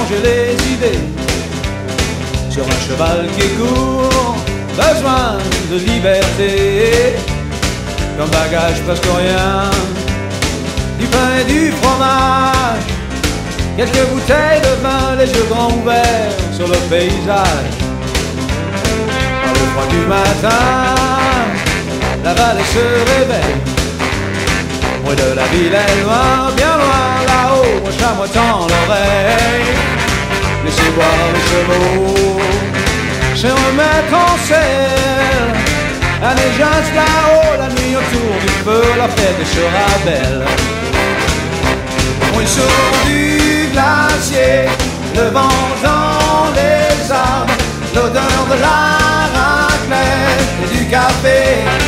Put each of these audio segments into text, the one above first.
changer les idées. Sur un cheval qui court, besoin de liberté. Comme bagage presque rien, du pain et du fromage, quelques bouteilles de vin, les yeux grands ouverts sur le paysage. Dans le froid du matin, la vallée se réveille. Loin de la ville est loin, bien loin là-haut, un chamois tend l'oreille. Laissez boire les chevaux, se remettre en selle. La Nejos là-haut, la nuit autour du feu, la fête sera belle. Ruisseau du glacier, le vent dans les arbres, l'odeur de la raclette et du café.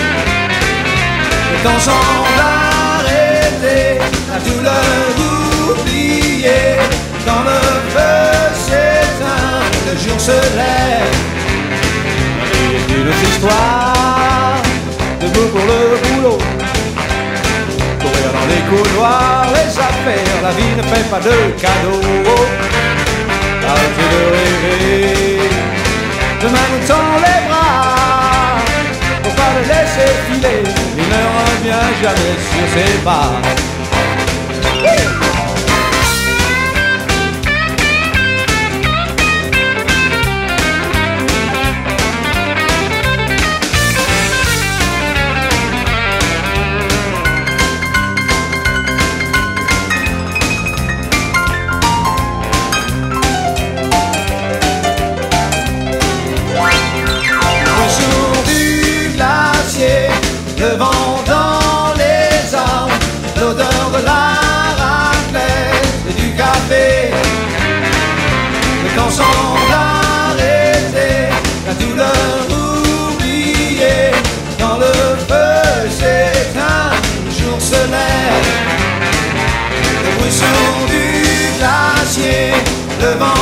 Le temps semble arrêter, la douleur oubliée. Quand le feu s'éteint, le jour se lève. Une autre histoire, debout pour le boulot. Courir dans les couloirs, les affaires, la vie ne fait pas de cadeaux. Arrêtez de rêver, demain nous tend les bras. Faut pas le laisser filer, il ne revient jamais sur ses pas. Le vent dans les arbres, l'odeur de la raclette et du café. Le temps semble arrêter, la douleur oubliée. Quand le feu s'éteint, le jour se lève. Le bruit sur du glacier, le vent